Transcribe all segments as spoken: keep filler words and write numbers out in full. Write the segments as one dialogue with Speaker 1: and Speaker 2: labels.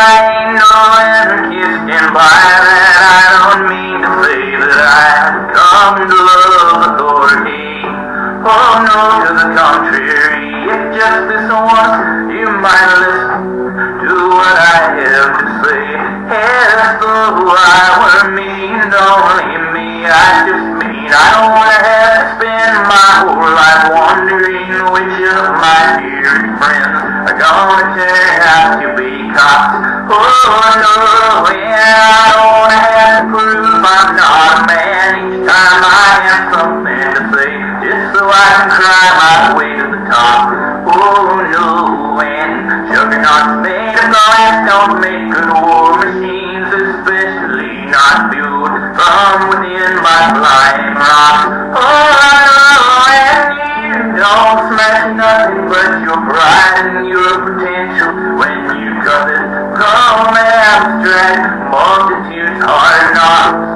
Speaker 1: I ain't no anarchist in by that. I don't mean to say that I have come to love authority. Oh no, to the contrary. If just this once you might listen to what I have to say. As though I were me and only me, I just mean I don't want to have to spend my whole life wondering which of my dearest friends are gonna turn out to be cops. Oh no, yeah, I don't want to have to prove I'm not a man each time I have something to say, just so I can cry my way to the top. Oh no, and juggernauts made of glass don't make good war machines, especially not built from within by flying rocks. Oh no, and you don't smash nothing but your pride and your potential when you covet some abstract multitude's hard knocks.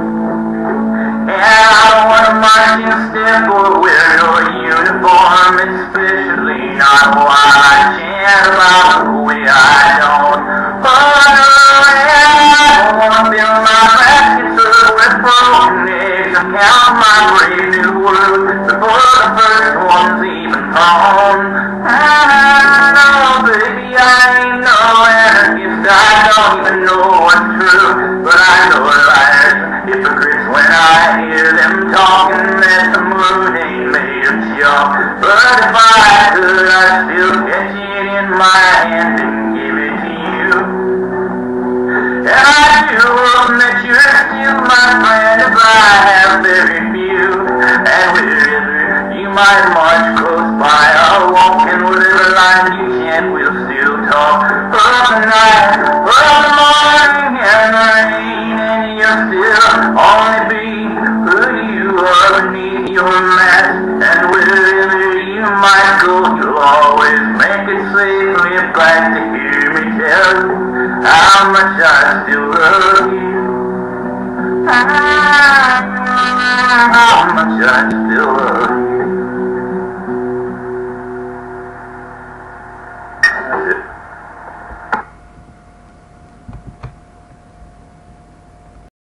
Speaker 1: And I don't want to march in step or wear your uniform, especially not while I chant about the way I don't. Oh no, and I don't want to build my baskets up with broken eggs and count my brave new words before the first one's even thrown. And no, baby, I ain't no anarchist. I don't even know what's true, but I know liars and hypocrites when I hear them talking that the moon ain't made of chalk. But if I could, I'd still catch it in my hand and give it to you. And I do admit you're still my friend, as I have very few. And wherever you might march close by, I'll walk, and whatever line you chant, we'll still talk. Up the night, up the morning, and the rain, and you'll still only be who you are beneath your mask. And wherever you might go, you'll always make it safely back to hear me tell you how much I still love you. How much I still love you.